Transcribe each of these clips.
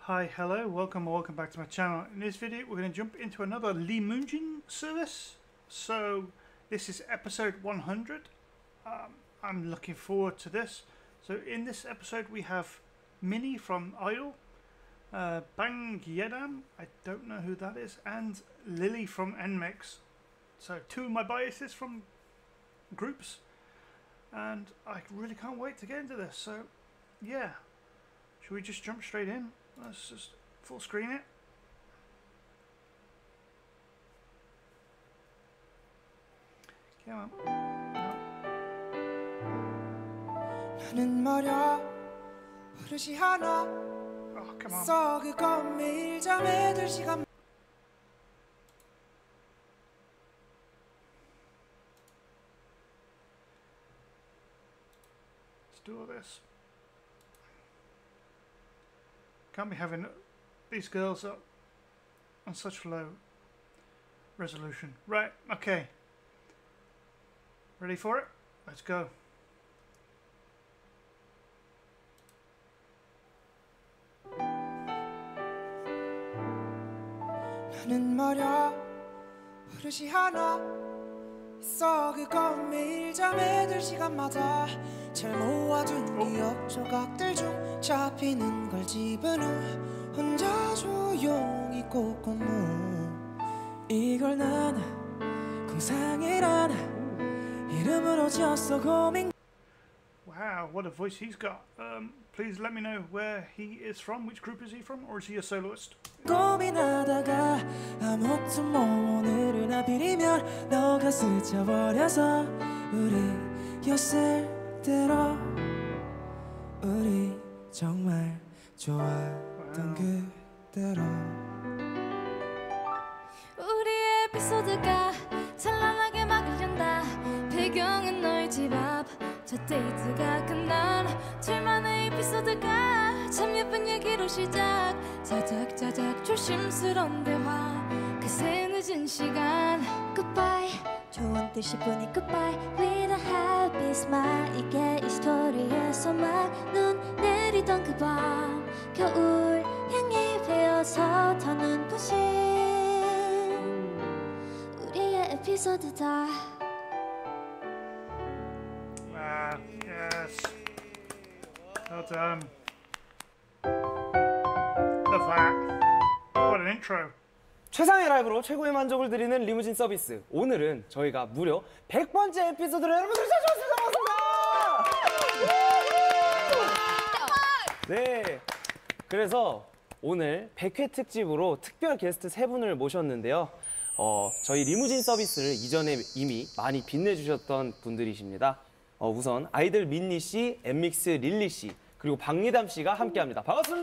Hi, hello, welcome back to my channel. In this video we're going to jump into another Lee Moonjin service. So this is episode 100. I'm looking forward to this. So in this episode we have Minnie from Idol, Bang Yedam, I don't know who that is, and Lily from NMIXX. So two of my biases from groups, and I really can't wait to get into this. So yeah, should we just jump straight in? Let's just full screen it. Come on. 나는 말야 버릇이 하나 Oh, come on. 있어 그건 매일 잠에 들 시간 Let's do all this. Can't be having these girls up on such low resolution. Right, okay. Ready for it? Let's go. 나는 말야 버릇이 하나 있어 그건 매일 잠에 들 시간마다 잘 모아둔 기억 조각들 중 잡히는 걸 집은 후 혼자 조용히 꽂고 이걸 난 공상이란 이름으로 지었어 고민. Wow, what a voice he's got. Please let me know where he is from. Which group is he from? Or is he a soloist? 고민하다가 아무튼 뭐 오늘은 하필이면 너가 스쳐버려서 우리였을 대로 우리 정말 좋았던 그대로 우리의 에피소드가 찬란하게 막을 연다. 배경은 너의 집 앞 첫 데이트가 끝난 둘만의 에피소드가 참 예쁜 얘기로 시작. 자작자작 조심스러운 대화 그새 늦은 시간. Goodbye 좋은 뜻이 뿐이 goodbye With a happy smile 이게 이 스토리에서만 눈 내리던 그 밤 겨울 향이 배어서 더 눈부신 우리의 에피소드다. Wow, yes. Well done. Love that. What an intro. 최상의 라이브로 최고의 만족을 드리는 리무진 서비스. 오늘은 저희가 무려 100번째 에피소드를 여러분들 찾아왔습니다. 네. 그래서 오늘 100회 특집으로 특별 게스트 3분을 모셨는데요. 저희 리무진 서비스를 이전에 이미 많이 빛내주셨던 분들이십니다. 우선 아이들 민니 씨, 엔믹스 릴리 씨, 그리고 박예담 씨가 함께합니다. 반갑습니다.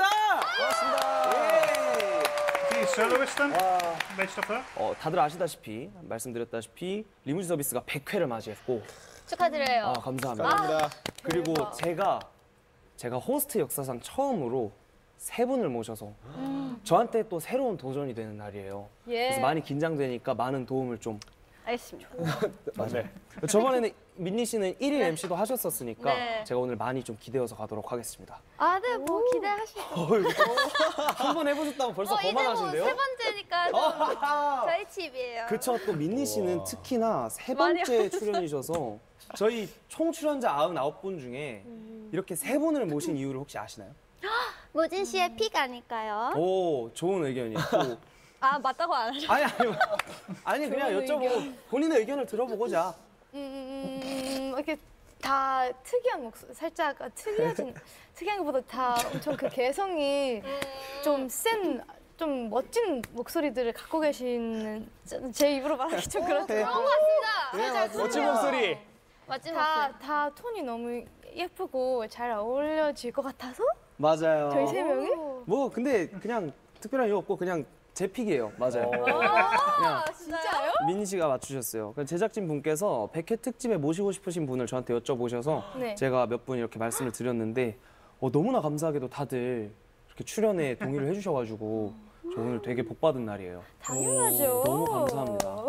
Is he a soloist then? Based off that? 다들 아시다시피 말씀드렸다시피 리무진 서비스가 100회를 맞이했고 축하드려요. 감사합니다. 그리고 제가 호스트 역사상 처음으로 3분을 모셔서 저한테 또 새로운 도전이 되는 날이에요. 그래서 많이 긴장되니까 많은 도움을 좀. 알겠습니다. 맞아요. 저번에는 민니 씨는 1일 MC도 하셨었으니까 네. 제가 오늘 많이 좀 기대어서 가도록 하겠습니다. 아, 네, 뭐 기대하시죠. 한 번 해보셨다고 벌써 거만하신데요? 이제 뭐 3번째니까 저희 집이에요. 그쵸, 또 민니 씨는 특히나 3번째 출연이셔서 저희 총 출연자 99분 중에 이렇게 3분을 모신 이유를 혹시 아시나요? 모진 씨의 픽 아닐까요? 오, 좋은 의견이고. 아, 맞다고 안 하죠. 아니 그냥 여쭤보고 본인의 의견을 들어보고자. 이렇게 다 특이한 목소리, 살짝 특이한 것보다 다 엄청 그 개성이 좀 센, 좀 멋진 목소리들을 갖고 계시는, 제 입으로 말하기 좀 그렇지만 그런 것 같습니다. 멋진 목소리. 멋진 목소리. 다 톤이 너무 예쁘고 잘 어울려질 것 같아서 맞아요. 저희 3명이? 뭐 근데 그냥 특별한 이유 없고 그냥 제 픽이에요. 맞아요. 아, 진짜요? 민니 씨가 맞추셨어요. 제작진 분께서 100회 특집에 모시고 싶으신 분을 저한테 여쭤보셔서 네. 제가 몇 분 이렇게 말씀을 드렸는데 너무나 감사하게도 다들 이렇게 출연에 동의를 해주셔가지고 저 오늘 되게 복 받은 날이에요. 당연하죠. 너무 감사합니다.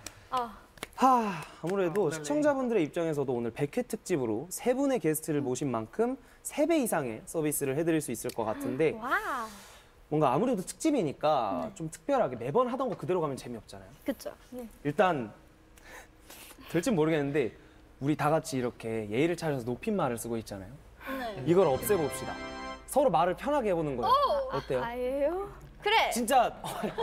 아무래도 시청자분들의 입장에서도 오늘 100회 특집으로 3분의 게스트를 모신 만큼 3배 이상의 서비스를 해드릴 수 있을 것 같은데 와우. 뭔가 아무래도 특집이니까 좀 특별하게 매번 하던 거 그대로 가면 재미없잖아요. 그쵸. 네. 일단 될지 모르겠는데 우리 다 같이 이렇게 예의를 차려서 높임말을 쓰고 있잖아요. 이걸 없애봅시다. 서로 말을 편하게 해보는 거예요. 어때요? 아예요? 그래. 진짜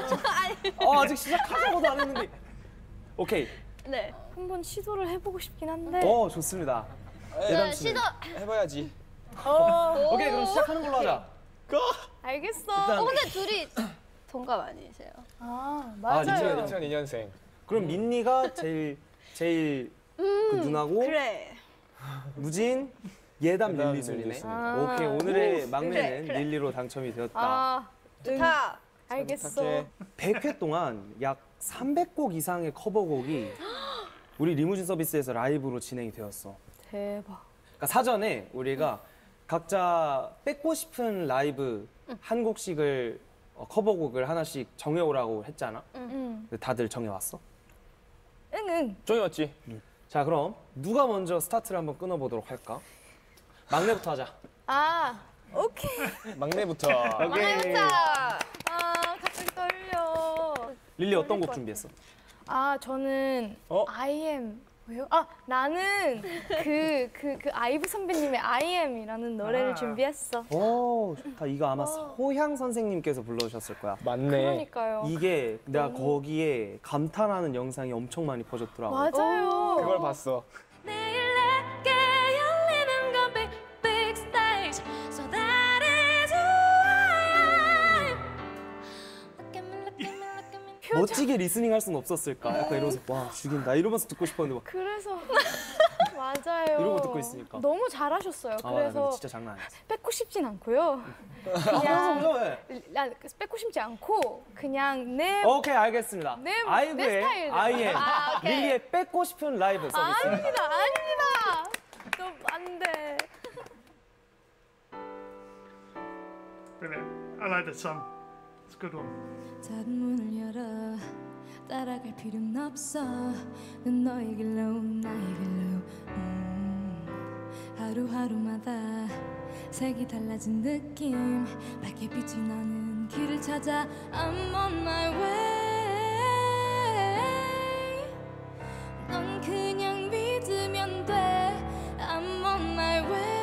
아직 시작하자고도 안 했는데. 오케이. 네. 한번 시도를 해보고 싶긴 한데. 좋습니다. 네, 시도. 해봐야지. 오케이, 그럼 시작하는 걸로 하자. 알겠어. 일단 근데 둘이 동갑 아니세요? 아 맞아요. 2002년생. 그럼 민니가 제일 그 누나고 그래. 무진, 예담, 예담, 릴리 순이네. 릴리 오케이, 오늘의 막내는 그래. 릴리로 당첨이 되었다. 아 좋다. 알겠어. 100회 동안 약 300곡 이상의 커버곡이 우리 리무진 서비스에서 라이브로 진행이 되었어. 대박. 그러니까 사전에 우리가 각자 뺏고 싶은 라이브 한 곡씩을 커버곡을 하나씩 정해오라고 했잖아. 근데 다들 정해왔어? 응응. 정해왔지? 자, 그럼 누가 먼저 스타트를 한번 끊어보도록 할까? 막내부터 하자. 아 오케이. 막내부터. 오케이. 아 갑자기 떨려. 릴리 어떤 곡 준비했어? 아 저는 I am 왜요? 아 나는 그 아이브 선배님의 I am이라는 노래를 준비했어. 오, 좋다. 이거 아마 소향 선생님께서 불러주셨을 거야. 맞네. 그러니까요. 이게 내가 거기에 감탄하는 영상이 엄청 많이 퍼졌더라고. 맞아요. 그걸 봤어. 내일 내게 열리는 건 big big stage So that is who I am Look at me look at me look at me 멋지게 리스닝 할 수는 없었을까? 약간 이러면서 와 죽인다 이러면서 듣고 싶었는데 막 그래서 맞아요. 이러고 듣고 있으니까. 너무 잘하셨어요. 아, 그래서 근데 진짜 장난 아니었어. 뺏고 싶진 않고요. 그래서 그냥 왜? 뺏고 싶지 않고 그냥 내 오케이, 알겠습니다. 내 아이브의 스타일대로. 아이엠 아, 오케이. 릴리의 뺏고 싶은 라이브 서비스입니다. 아닙니다. 좀 안 돼. Brilliant. I like that song. It's a good one. 닫은 문을 열어 따라갈 필요는 없어 넌 너의 길로 나의 길로 하루하루마다 색이 달라진 느낌 밝게 빛이 나는 길을 찾아 I'm on my way 넌 그냥 믿으면 돼 I'm on my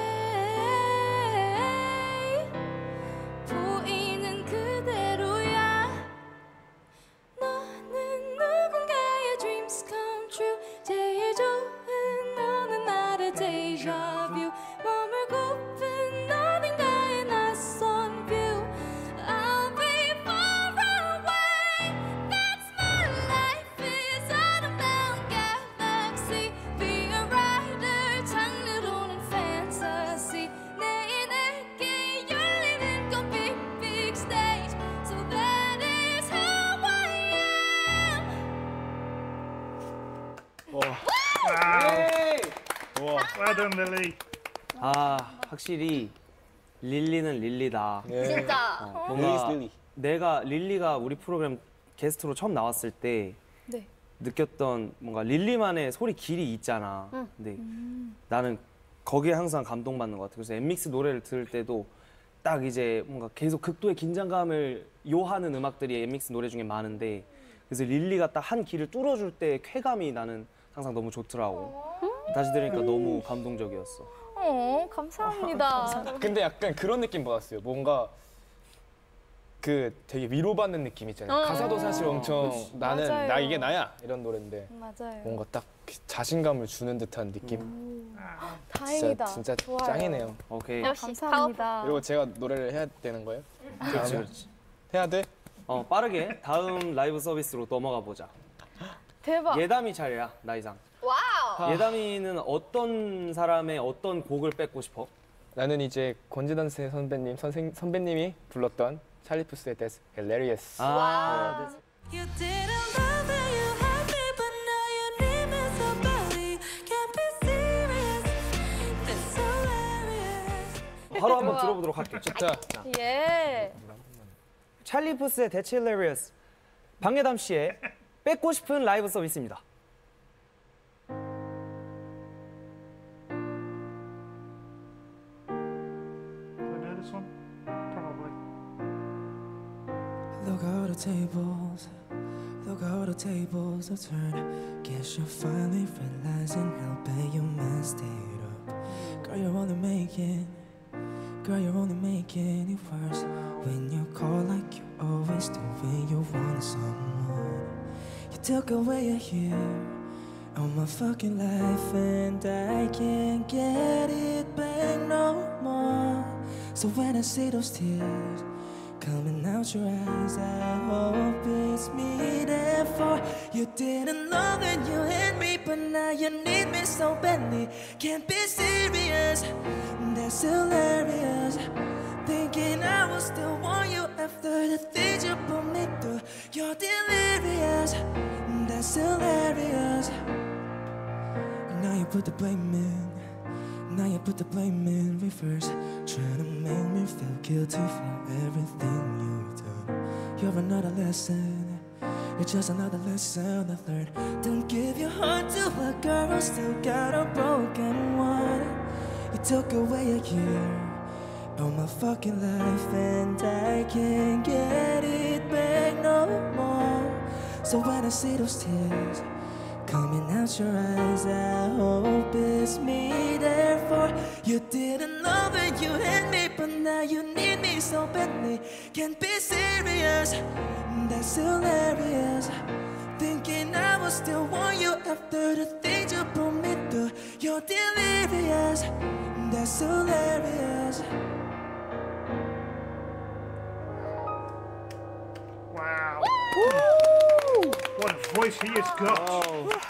way 보이는 그대로야 너는 누군가의 dreams come true 제일 좋은 너는 나의 deja vu 머물고픈 어딘가의 낯선 view I'll be far away That's my life is unbound galaxy Be a rider 장르로는 fantasy 내일 내게 열리는 건 big big stage So that is how I am Wow. 우와. Well done, Lily. 아, 확실히 릴리는 릴리다. 진짜. 뭔가 릴리. 내가 릴리가 우리 프로그램 게스트로 처음 나왔을 때 네. 느꼈던 뭔가 릴리만의 소리 길이 있잖아. 근데 나는 거기에 항상 감동받는 것 같아. 그래서 엠믹스 노래를 들을 때도 딱 이제 뭔가 계속 극도의 긴장감을 요하는 음악들이 엠믹스 노래 중에 많은데 그래서 릴리가 딱 한 길을 뚫어줄 때 쾌감이 나는 항상 너무 좋더라고. 다시 들으니까 너무 감동적이었어. 감사합니다. 근데 약간 그런 느낌 받았어요. 뭔가 그 되게 위로받는 느낌 있잖아요. 가사도 사실 엄청 나는 맞아요. 나 이게 나야 이런 노래인데 맞아요. 뭔가 딱 자신감을 주는 듯한 느낌. 다행이다. 진짜 좋아요. 짱이네요. 오케이. 역시 감사합니다. 그리고 제가 노래를 해야 되는 거예요? 그렇지, 그렇지. 해야 돼? 빠르게 다음 라이브 서비스로 넘어가 보자. 대박. 예담이 차례야, 나이상. 와우. 예담이는 어떤 사람의 어떤 곡을 뺏고 싶어? 나는 이제 권지단 선배님이 불렀던 찰리 푸스의 That's Hilarious. 아, You didn't love that you had me, but now you need me so badly. Can't be serious. That's hilarious. 바로 한번 들어보도록 할게요. 좋다. 예. 찰리 푸스의 That's Hilarious. 방예담 씨의 뺏고 싶은 라이브 서비스입니다. Do I know this one? Probably. tables. Look how the tables have turned. Guess you're finally realizing how bad you messed it up. Girl, you're only making it worse. When you call like you always do when you want someone. You took away a year of my fucking life, and I can't get it back no more. So when I see those tears coming out your eyes, I hope it's me. Therefore, you didn't know that you had me, but now you need me so badly. Can't be serious, that's hilarious. Thinking I will still want you after the things you put me through. You're delirious, that's hilarious. Now you put the blame in. Now you put the blame in reverse, trying to make me feel guilty for everything you've done. You're another lesson, you're just another lesson I've learned. Don't give your heart to a girl who still got a broken one. You took away a year of my fucking life, and I can't get it back no more. So when I see those tears coming out your eyes, I hope it's me. Therefore, you didn't know that you had me, but now you need me so badly. Can't be serious, that's hilarious. Thinking I will still want you after the things you put me through. You're delirious, that's hilarious. Wow. What a voice he has got. Wow.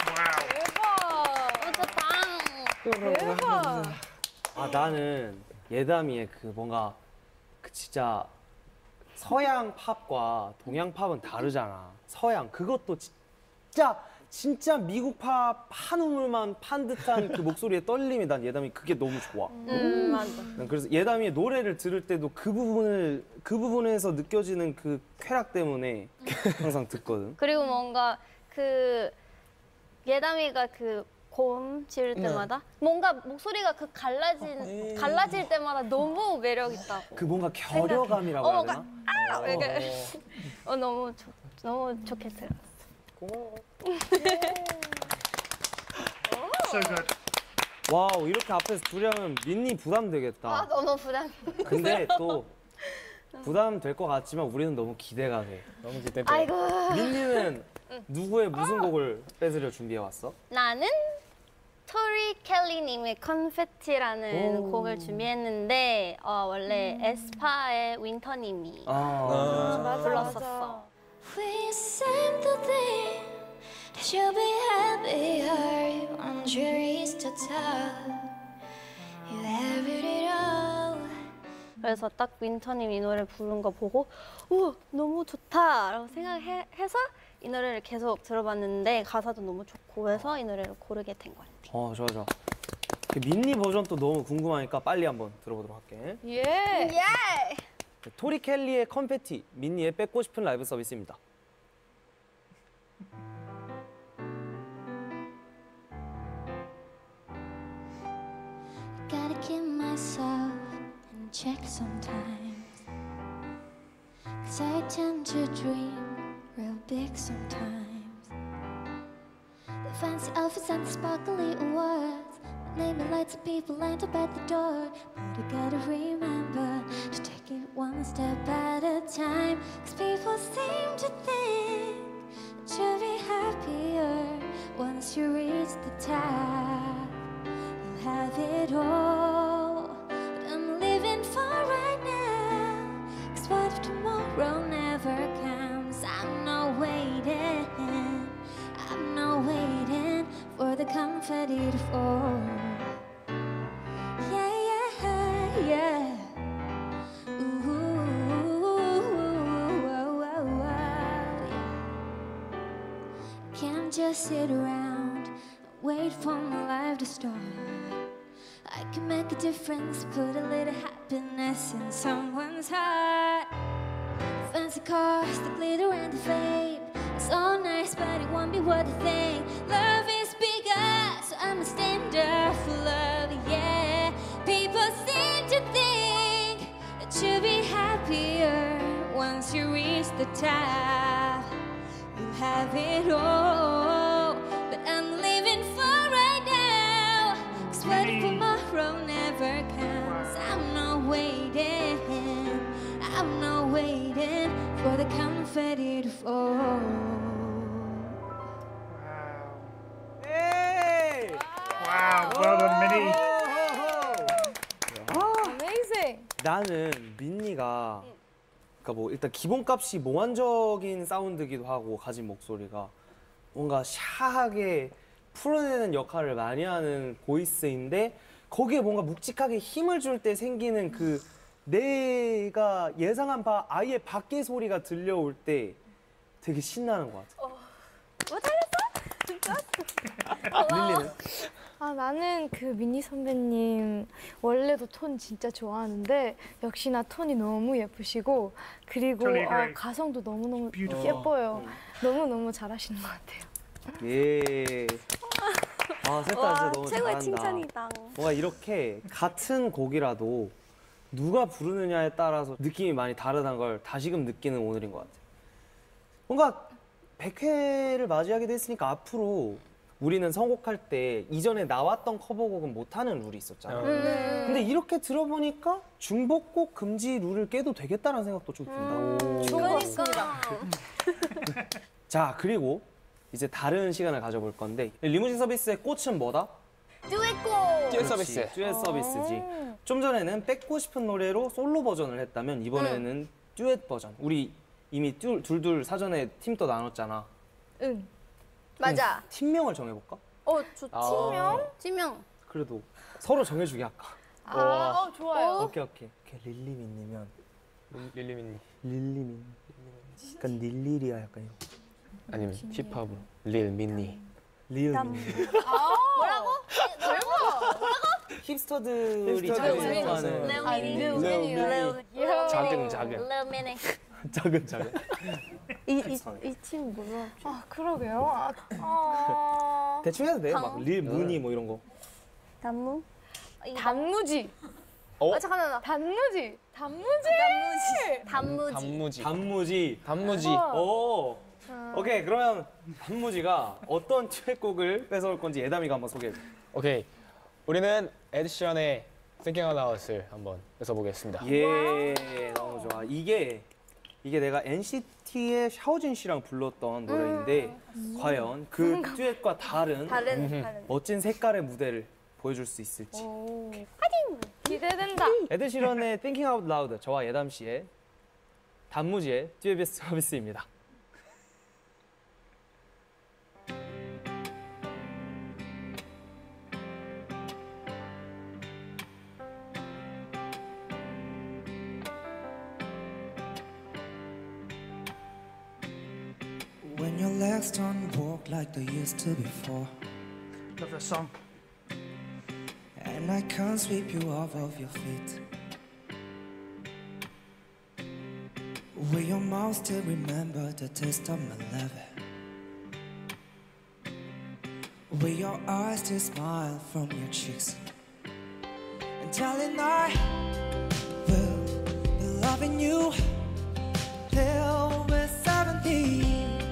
대박. 아 나는 예담이의 그 뭔가 그 진짜 서양 팝과 동양 팝은 다르잖아. 서양 그것도 진짜 미국 팝 한 우물만 판 듯한 그 목소리의 떨림이 난 예담이 그게 너무 좋아. 맞아. 난 그래서 예담이의 노래를 들을 때도 그 부분에서 느껴지는 그 쾌락 때문에 항상 듣거든. 그리고 뭔가 그 예담이가 그 고음 지를 때마다 뭔가 목소리가 그 갈라질 때마다 너무 매력 있다고. 그 뭔가 결여감이라고 해야 되나? 너무 좋게 들었어. 고마워. So good. 와우 이렇게 앞에서 둘이 하면 민니 부담되겠다. 너무 부담. 근데 또 부담될 것 같지만 우리는 너무 기대가 돼. 너무 기대돼. 아이고. 민니는 누구의 무슨 곡을 뺏으려 준비해 왔어? 나는 토리 켈리님의 컨페티라는 곡을 준비했는데 원래 에스파의 윈터님이 불렀었어. We seem to think that you'll be happier on juries to tell you have it all. 그래서 딱 윈터님 이 노래 부른 거 보고 우와 너무 좋다라고 생각해서 이 노래를 계속 들어봤는데 가사도 너무 좋고 해서 이 노래를 고르게 된 것 같아. 좋아. 그 민니 버전 또 너무 궁금하니까 빨리 한번 들어보도록 할게. 예. 토리 켈리의 컨페티, 민니의 뺏고 싶은 라이브 서비스입니다. Gotta keep myself in check sometimes, 'cause I tend to dream real big sometimes. The fancy outfits and the sparkly awards, naming lights and people lined up at the door. But you gotta remember to take it one step at a time, 'cause people seem to think that you'll be happier once you reach the top. You'll have it all, but I'm living for right now, 'cause what if tomorrow never comes? I'm not waiting for the confetti to fall. Yeah. Can't just sit around and wait for my life to start. I can make a difference, put a little happiness in someone's heart. Fancy cars, the glitter and the fame, it's all nice, but it won't be what they think. Love is bigger, so I'ma stand up for love, yeah. People seem to think that you'll be happier once once you reach the top, you'll have it all. But I'm living for right now, 'cause what if tomorrow never comes? I'm not waiting, I'm not waiting for the confetti to fall. 예! Wow, well done, Minnie. Amazing. 나는 민니가 그러니까 뭐 일단 기본값이 몽환적인 사운드기도 하고 가진 목소리가 뭔가 샤하게 풀어내는 역할을 많이 하는 보이스인데 거기에 뭔가 묵직하게 힘을 줄 때 생기는 그 내가 예상한 바 아예 밖의 소리가 들려올 때 되게 신나는 것 같아. 릴리는? 아, 나는 그 미니 선배님 원래도 톤 진짜 좋아하는데 역시나 톤이 너무 예쁘시고 그리고 Totally agree. 가성도 너무너무 Beautiful. 예뻐요. 너무너무 잘하시는 것 같아요. 예. 아, 셋 다 진짜 너무 최고의 잘한다. 칭찬이다. 뭔가 이렇게 같은 곡이라도 누가 부르느냐에 따라서 느낌이 많이 다르다는 걸 다시금 느끼는 오늘인 것 같아요. 뭔가 100회를 맞이하게 됐으니까 앞으로 우리는 선곡할 때 이전에 나왔던 커버곡은 못하는 룰이 있었잖아. 근데 이렇게 들어보니까 중복곡 금지 룰을 깨도 되겠다는 생각도 좀 든다. 좋은 것 같습니다. 자, 그리고 이제 다른 시간을 가져볼 건데 리무진 서비스의 꽃은 뭐다? 듀엣곡. 듀엣 서비스. 듀엣 서비스지. 좀 전에는 뺏고 싶은 노래로 솔로 버전을 했다면 이번에는 듀엣 버전. 우리 이미 둘둘 사전에 팀도 나눴잖아. 응. 맞아. 팀명을 정해볼까? 좋지. 팀명? 팀명. 그래도 서로 정해주게 할까? 좋아요. 오케이. 릴리민이면 릴리민니. 릴리민. 약간 릴리리아 약간 이거. 아니면 힙합으로 릴민니. 리얼민. 힙스터들이 잘 힙스터들이 생각하는 작은. 작은. 이팀 뭐야? 아, 그러게요. 대충 해도 돼. 막 릴무니 뭐 이런 거. 단무? 단무지. 잠깐만. 단무지. 단무지. 오. 오케이, 그러면 단무지가 어떤 듀엣곡을 뺏어올 건지 예담이가 한번 소개해 줘. 오케이. 우리는 에드시런의 Thinking Out Loud을 한번 써보겠습니다. 예, 너무 좋아. 이게 내가 NCT의 샤오진 씨랑 불렀던 노래인데 과연 그 듀엣과 다른 멋진 색깔의 무대를 보여줄 수 있을지. 기대된다. 에드시런의 Thinking Out Loud, 저와 예담 씨의 단무지의 듀엣 서비스입니다. When your legs don't walk like they used to before, Love that song. and I can't sweep you off of your feet. Will your mouth still remember the taste of my love? Will your eyes still smile from your cheeks? And darling, I will be loving you till we're 70.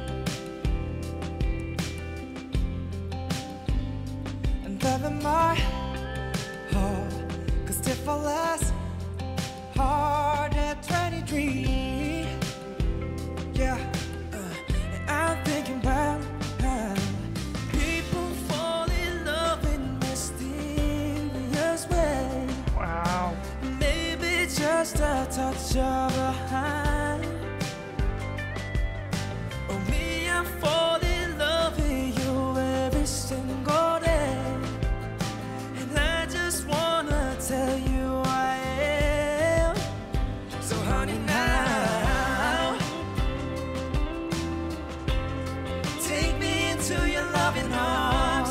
And baby, my heart could still fall less hard at 23. Yeah, and I'm thinking about how people fall in love in mysterious ways. Wow. Maybe just a touch of a hand. Oh, me, I fall in love with you every single day. And I just wanna tell you I am. So honey, now take me into your loving arms.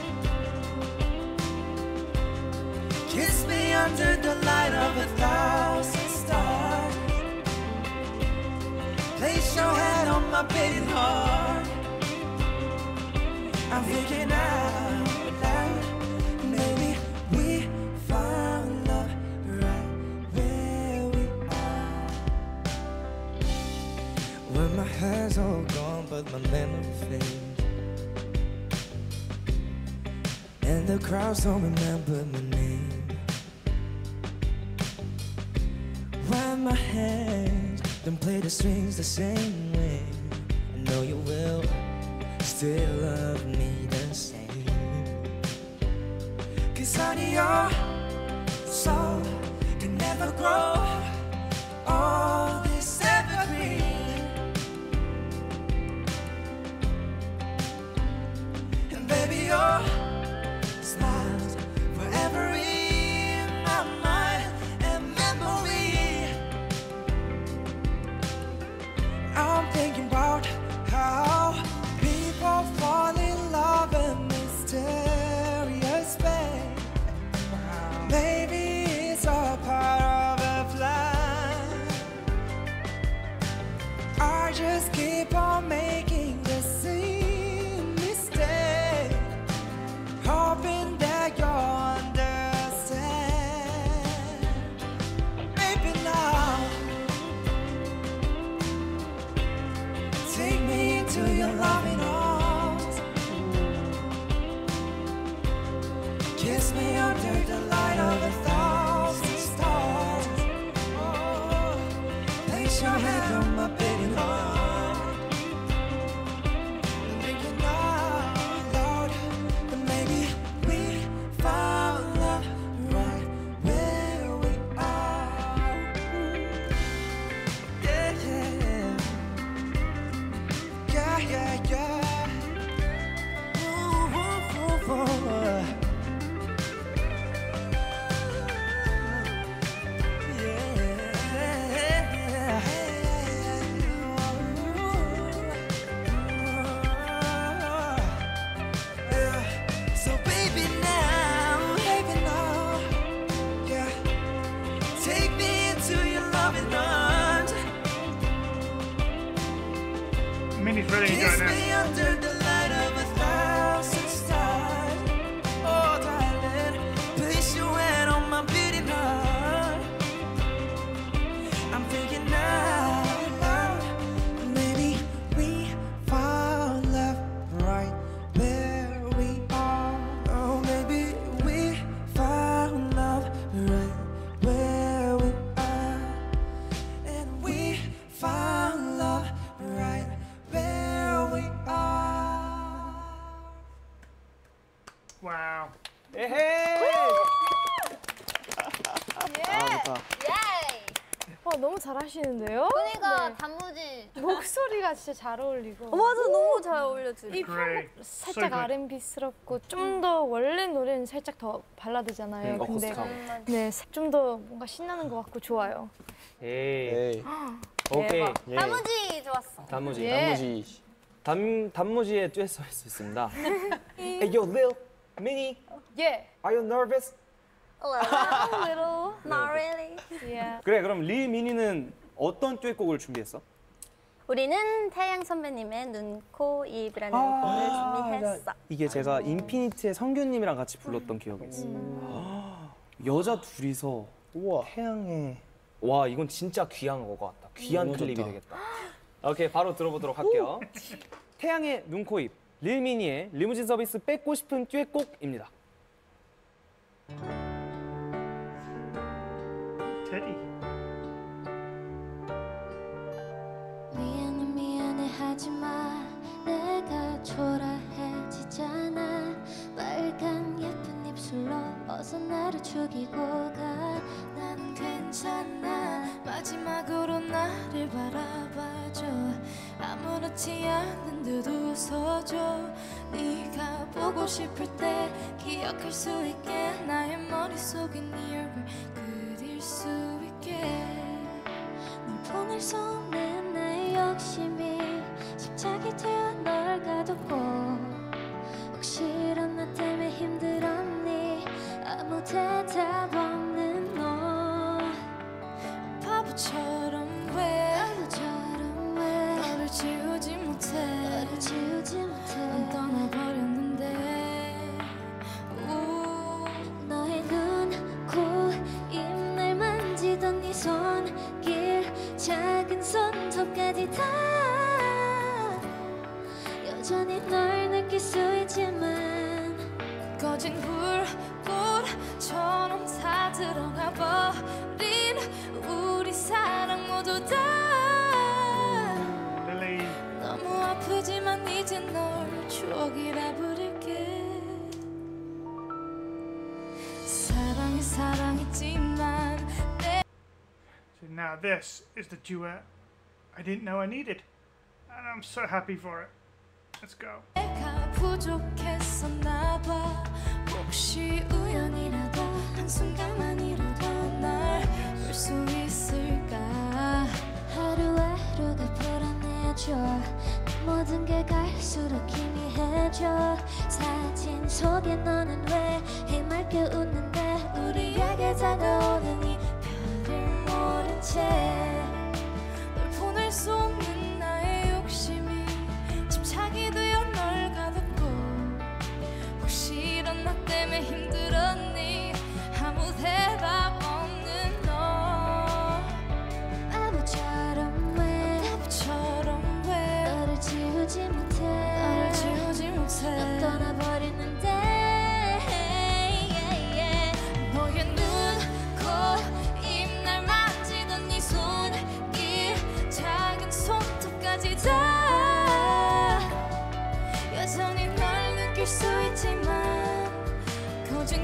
Kiss me under the light of 1,000 stars. Place your head on my beating heart. I'm thinking out loud. Maybe we found love right where we are. but my memory fades. And the crowds don't remember my name. When my hands don't play the strings the same way, I know you will still love me the same. 'Cause honey, your soul can never grow all this evergreen. And baby, your smile's forever in my mind and memory. I'm thinking about how people fall in love in mysterious ways. Maybe it's a part of a plan. I just keep on making the same mistake, hoping that you'll understand. Maybe now, take me into your loving arms. Kiss me under the light of 1,000 stars. Oh, place your head on my beating heart. I'm thinking out loud that maybe we found love right where we are. Yeah, yeah, yeah, yeah, yeah. Ooh, ooh, ooh, ooh. So baby now, yeah, take me into your loving arms. Minnie's really Kiss enjoying me it. under the light of 1,000 stars. Oh darling, place your hand on my beating heart. I'm thinking out loud, maybe we found love right where we are. Oh, maybe we found love right where we are. And we found love right where we are. Wow. 에헤이! 아, 좋다. 와 너무 잘하시는데요? 그러니까 네. 단무지. 목소리가 진짜 잘 어울리고. 맞아, 너무 잘 어울려지. 이 Great. 살짝 So good. R&B스럽고 좀 더 원래 노래는 살짝 더 발라드잖아요. 근데 어쿠스틱하고. 네, 좀 더 뭔가 신나는 것 같고 좋아요. 에이. 오케이. 대박. 단무지 좋았어. 단무지. 예. 단무지의 듀엣 할 수 있습니다. Hey, yo, Lil, Minnie, 예. are you nervous? A little, not really. 예. 그래, 그럼 리 미니는 어떤 듀엣곡을 준비했어? 우리는 태양 선배님의 눈, 코, 입이라는 곡을 준비했어. 이게 제가 인피니트의 성규님이랑 같이 불렀던 기억이 있어. 여자 둘이서 태양에 와 이건 진짜 귀한 것 같다. 귀한 클립이 좋다. 되겠다. 오케이 바로 들어보도록 할게요. 태양의 눈, 코, 입 릴미니의 리무진 서비스 뺏고 싶은 듀엣곡입니다. Teddy. 미안해 미안해 하지마 내가 초라해지잖아 빨간 예쁜 입술로 어서 나를 죽이고 가 난 괜찮아 마지막으로 나를 바라봐줘 아무렇지 않은데도 웃어줘 네가 보고 싶을 때 기억할 수 있게 나의 머릿속에 네 얼굴 그릴 수 있게 널 보낼 수 없는 나의 욕심이 십자기 되어 널 가뒀고 혹시라 나 때문에 힘들었니 아무 대답 없는 너 바보처럼 왜 너를 지우지 못해 난 떠나버렸는데 너의 눈, 코, 입 날 만지던 네 손길 작은 손톱까지 다 여전히 널 느낄 수 있지만 꺼진 불꽃처럼 다 들어가 버린 우리 사랑 모두 다 Lily. 너무 아프지만 이제 널 추억이라 부를게 사랑해 사랑했지만 So now this is the duet I didn't know I needed, and I'm so happy for it. Let's go. 내가 부족했었나 봐 혹시 우연이라도 한순간만이라도 날 볼 수 있을까 하루하루가 불안해져 모든 게 갈수록 희미해져 사진 속에 너는 왜 해맑게 웃는데 우리에게 다가오는 이 별을 모른 채 널 보낼 수 없는 나의 욕심이 집착이 되어 널 가뒀고 혹시 이런 나 때문에 힘들었니 아무 대답 없는 너 바보처럼 왜 너를 지우지 못해 넌 떠나버리는데 너의 눈, 코, 입 날 만지던 네 손길 작은 손톱까지 다 여전히 널 느낄 수 있지만 거진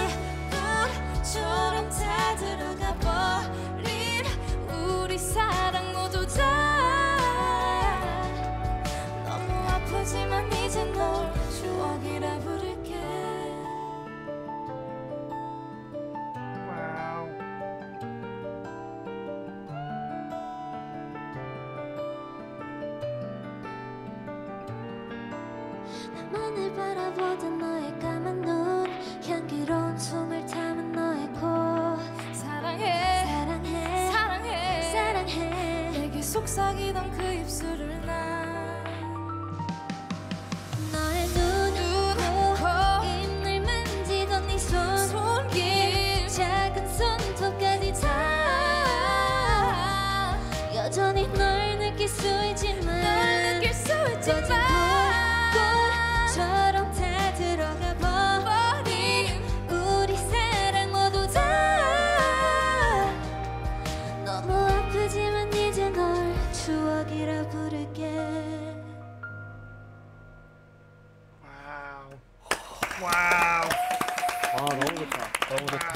불꽃처럼 다 들어가 버린 우리 사랑 모두 다 너무 아프지만 이제 널 추억이라 부를게 Wow. 나만을 바라보던 너의 까만 눈 향기로운 숨을 참은 너의 코 사랑해 사랑해 사랑해 사랑해 내게 속삭이던 그 입술을 난 너의 눈, 코, 입을 만지던 네 손길 작은 손톱까지 다 여전히 널 느낄 수 있지만 널 느낄 수 있지만 처럼 다 들어가 버린 우리 사랑 모두 다 너무 아프지만 이제 널 추억이라 부를게 Wow. Wow. 아 너무 좋다. 너무 좋다.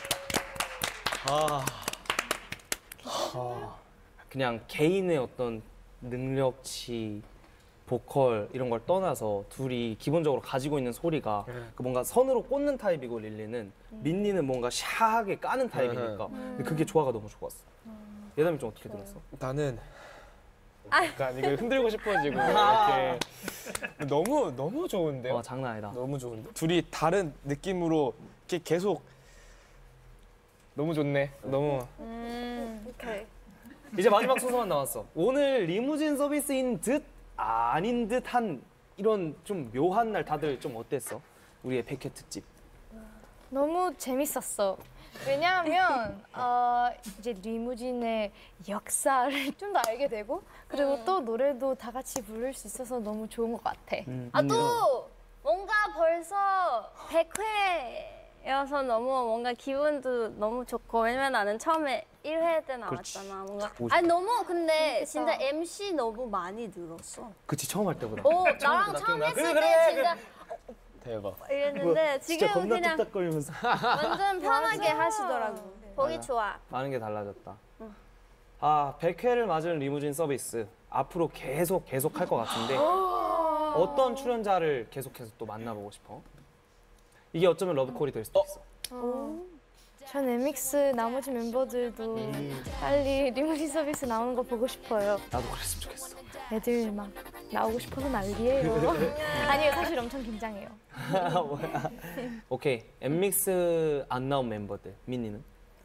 그냥 개인의 어떤 능력치, 보컬 이런 걸 떠나서 둘이 기본적으로 가지고 있는 소리가 그 뭔가 선으로 꽂는 타입이고 릴리는 민니는 뭔가 샤하게 까는 타입이니까 근데 그게 조화가 너무 좋았어. 예담이 좀 어떻게 들었어? 나는 약간 이걸 흔들고 싶어지고 이렇게 너무 좋은데요. 와 장난 아니다. 너무 좋은데 둘이 다른 느낌으로 이렇게 계속 너무 좋네. 너무 오케이. 이제 마지막 순서만 남았어. 오늘 리무진 서비스인 듯 아닌 듯한 이런 좀 묘한 날 다들 좀 어땠어? 우리의 100회 특집. 너무 재밌었어. 왜냐하면 이제 리무진의 역사를 좀 더 알게 되고 그리고 또 노래도 다 같이 부를 수 있어서 너무 좋은 것 같아. 아 또 뭔가 벌써 100회여서 너무 뭔가 기분도 너무 좋고 왜냐면 나는 처음에 1회 때 나왔잖아. 뭔가 아니 너무 근데 진짜 MC 너무 많이 늘었어. 그치 처음 할 때보다. 나랑 처음 했을 그래, 때 그래, 진짜 대박. 이랬는데 진짜 지금 겁나 그냥 뚝딱거리면서 완전 편하게 하시더라고. 보기 좋아. 많은 게 달라졌다. 아 100회를 맞은 리무진 서비스 앞으로 계속 할 것 같은데 어떤 출연자를 계속해서 또 만나보고 싶어? 이게 어쩌면 러브콜이 될 수도 있어. 전 엠믹스 나머지 멤버들도 빨리 리무진 서비스 나오는 거 보고 싶어요. 나도 그랬으면 좋겠어. 애들 막 나오고 싶어서 난리예요. 아니요, 사실 엄청 긴장해요. 뭐야. 오케이 엠믹스 안 나온 멤버들 민니는?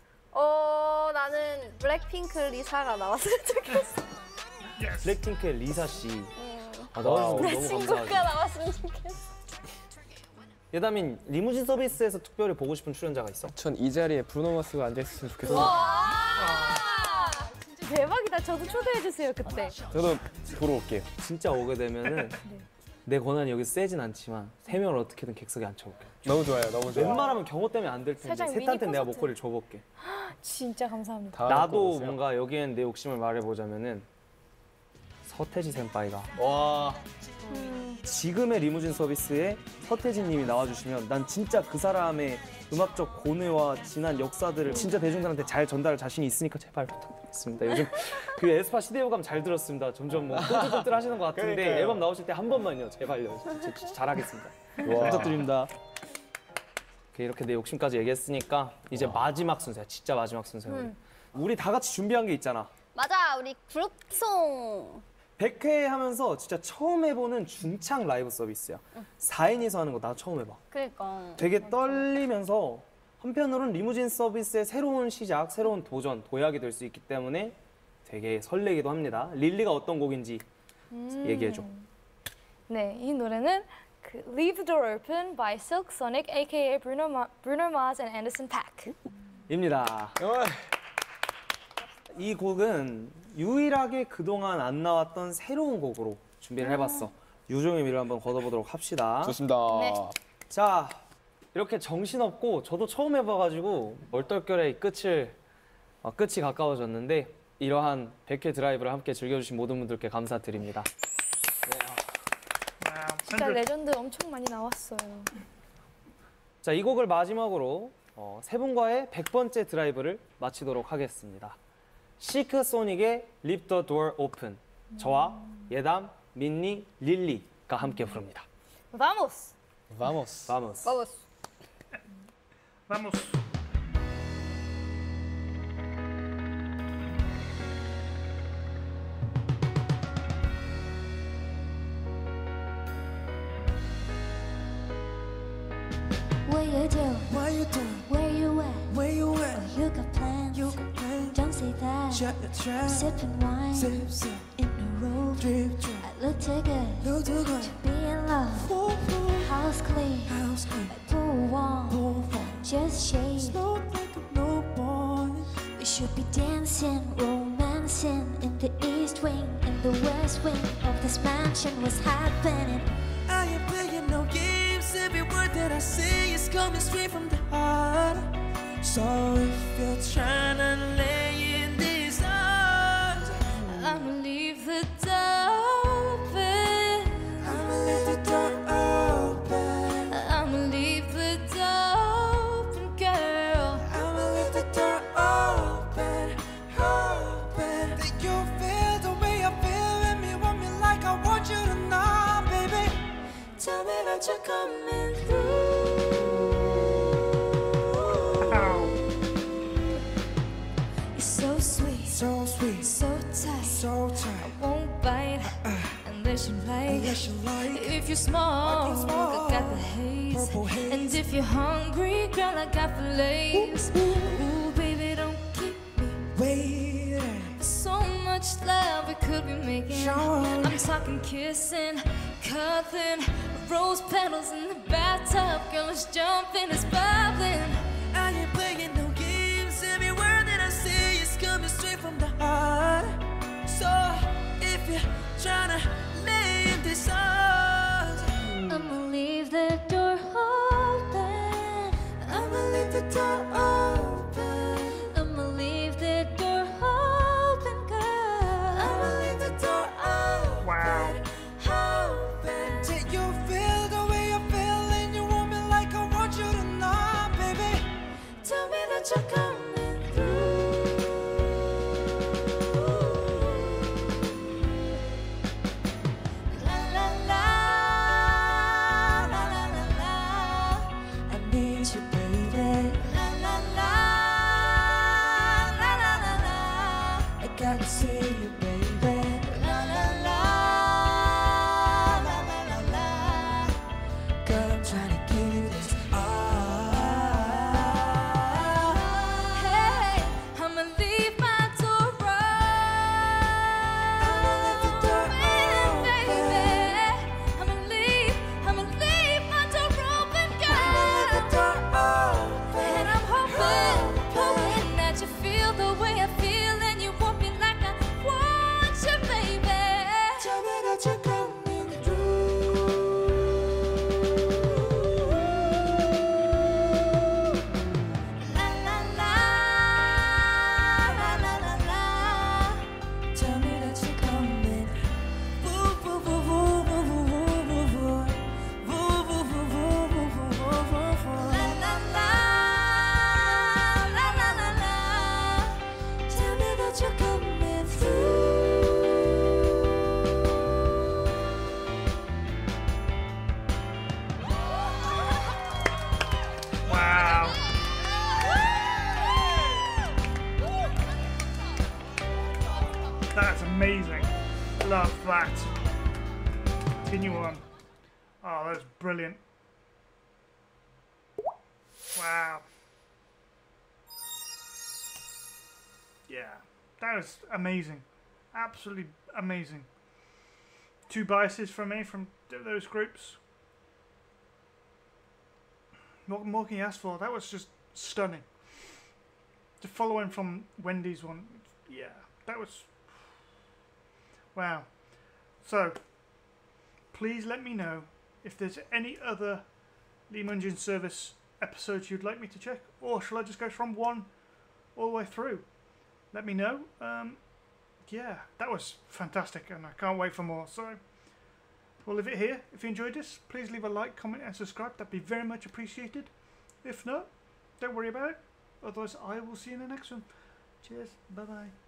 나는 블랙핑크 리사가 나왔으면 좋겠어. 블랙핑크의 리사 씨. 아 나와주셔서 너무 친구가 감사하죠. 나왔으면 좋겠어. 예담인 리무진 서비스에서 특별히 보고 싶은 출연자가 있어? 전 이 자리에 브루노마스가 앉아 있었으면 좋겠어요. 진짜 대박이다. 저도 초대해 주세요 그때. 저도 보러 올게요. 진짜 오게 되면은 내 권한이 여기서 세진 않지만 3명을 어떻게든 객석에 앉혀볼게. 너무 좋아요, 너무 좋아요. 웬만하면 경호 때문에 안 될 텐데 살짝 셋한테 미니 내가 콘서트. 목걸이를 줘볼게. 진짜 감사합니다. 다음에 꼭 나도 오세요. 뭔가 여기엔 내 욕심을 말해보자면은 서태지 sen파이가 와, 지금의 리무진 서비스에 서태진 님이 나와주시면 난 진짜 그 사람의 음악적 고뇌와 지난 역사들을 진짜 대중들한테 잘 전달할 자신이 있으니까 제발 부탁드리겠습니다. 요즘 그 에스파 시대요감 잘 들었습니다. 점점 뭐 뚠뚠뚠 하시는 것 같은데 그러니까요. 앨범 나오실 때 한 번만요. 제발요. 진짜 잘하겠습니다. 와. 부탁드립니다. 이렇게 내 욕심까지 얘기했으니까 이제 마지막 순서야. 진짜 마지막 순서야. 우리 다 같이 준비한 게 있잖아. 맞아, 우리 그룹송. 100회 하면서 진짜 처음 해보는 중창 라이브 서비스야. 4인이서 하는 거 나 처음 해봐. 그러니까. 되게 떨리면서 한편으로는 리무진 서비스의 새로운 시작, 새로운 도전, 도약이 될 수 있기 때문에 되게 설레기도 합니다. 릴리가 어떤 곡인지 얘기해줘. 네, 이 노래는 그 Leave the Door Open by Silk Sonic, aka Bruno Mars and Anderson .Paak. 입니다. 이 곡은 유일하게 그동안 안 나왔던 새로운 곡으로 준비를 해봤어. 유종의 미를 한번 걷어보도록 합시다. 좋습니다. 네. 자, 이렇게 정신없고 저도 처음 해봐가지고 얼떨결에 끝이 가까워졌는데 이러한 100회 드라이브를 함께 즐겨주신 모든 분들께 감사드립니다. 진짜 레전드 엄청 많이 나왔어요. 자, 이 곡을 마지막으로 세 분과의 100번째 드라이브를 마치도록 하겠습니다. 시크 소닉의 Leave the Door Open. 저와 예담, 민니, 릴리가 함께 부릅니다. Vamos! Vamos. Vamos. Vamos. What you do? What you doing? Where you at? Where you at? You got plans? You can play. Don't say that. Shut your trap. Sipping wine Sip, sip. in the room. Drip, drip. I look too good Look too good. to be in love. Ooh, ooh. House clean, House clean. pool warm. Boom, boom. Just shade. Slow like a newborn. We should be dancing, romancing in the east wing, in the west wing of this mansion. What's happening? I ain't playing no games. Every word that I say is coming straight from the heart. So if you're trying to lay in these arms, I'ma leave the door open. I'ma leave the door open. I'ma leave the door open, girl. I'ma leave the door open, open. That you feel the way I feel when you want me like I want you to know, baby. Tell me that you're coming through. You're so sweet, So sweet, so tight. so tight. Won't bite unless you like. Unless you like. If you're small, Like small. I got the haze. Purple haze. And if you're hungry, girl, I got fillets. Ooh, baby, don't keep me Waiting. so much love we could be making. Sure. I'm talking kissing, cuddling, rose petals in the bathtub. Girl, let's jump in, it's bubbling. I ain't playing no games. Every word that I say is coming straight from the heart. So if you're trying to lay in these arms, I'ma leave the door open. I'ma leave the door open. I'ma leave the door open, girl. I'ma leave the door open. Wow. Open. Till you feel the way I feel and you want me like I want you to know, baby. Tell me that you're coming through. that. Continue on. Oh, that was brilliant. Wow. Yeah, that was amazing. Absolutely amazing. 2 biases from me from those groups. What more can you ask for? That was just stunning. The following from Wendy's one, yeah, that was wow. So, please let me know if there's any other Lee Munjin Service episodes you'd like me to check, or shall I just go from 1 all the way through? Let me know. Yeah, that was fantastic, and I can't wait for more. So, we'll leave it here. If you enjoyed this, please leave a like, comment, and subscribe. That'd be very much appreciated. If not, don't worry about it. Otherwise, I will see you in the next one. Cheers. Bye-bye.